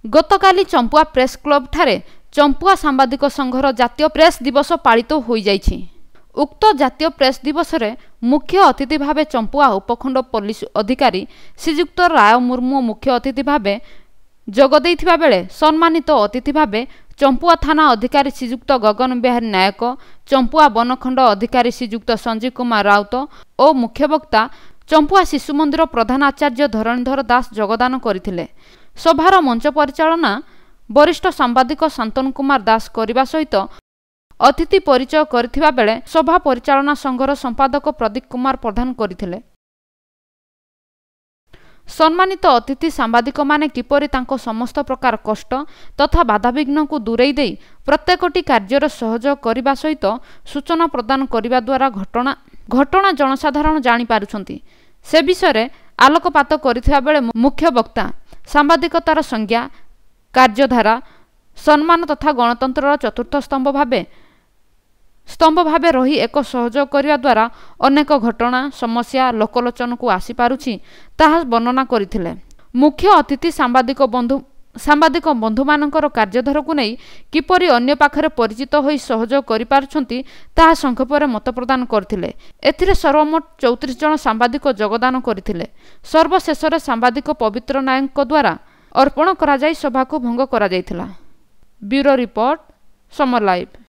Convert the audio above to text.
गतकाली Champua press club ठारे चंपुआ सांबादिक संघर जातीय press दिवस पालित हो जाइछि। उक्त जातीय प्रेस दिवस रे मुख्य अतिथि भावे चंपुआ उपखंड पुलिस अधिकारी श्रीजुक्त राय मुर्मू मुख्य अतिथि भावे जोग देइथिबा बेले सम्मानित अतिथि भावे चंपुआ थाना अधिकारी श्रीजुक्त गगन बिहारी नायक, चंपुआ बनखंड अधिकारी श्रीजुक्त संजीव कुमार राउत और मुख्य वक्ता चंपुआ शिशु मंदिर प्रधान आचार्य धरणीधर दास योगदान करथिले। सभार मंच परिचालना वरिष्ठ सांबादिक शांतनु कुमार दास करने सहित अतिथि परिचय करथिबा बेले सभा परिचालना संघर संपादक प्रदीप कुमार प्रधान करथिले। सम्मानित अतिथि सांबादिक माने किपरि तांको समस्त प्रकार कष्ट तथा बाधाविघ्न को दूरेई देई प्रत्येकटी कार्यर सहयोग करने सहित सूचना प्रदान करने द्वारा घटना जनसाधारण जानी पारुछंती से विषय आलोकपात करथिबा बेले मुख्य वक्ता सांबादिकतार संज्ञा कार्यधारा सम्मान तथा गणतंत्र चतुर्थ स्तंभ भावे रही एक सहयोग करने द्वारा अनेक घटना समस्या लोकलोचन को आसी पारुछि ताहा वर्णना करथिले। मुख्य अतिथि सांबादिक बंधु मानकर कार्यधारा को नहीं किपरि अन्य पाखरे परिचित होई सहयोग करि पारुछंती ताहा संक्षेपरे मत प्रदान करथिले। एथिरे सर्वमोट 34 जन सांबादिक योगदान करथिले। सर्वशेषरे सांबादिक पवित्र नायक द्वारा अर्पण करा जाई सभा को भंग करा जायथिला। Bureau report Samar live.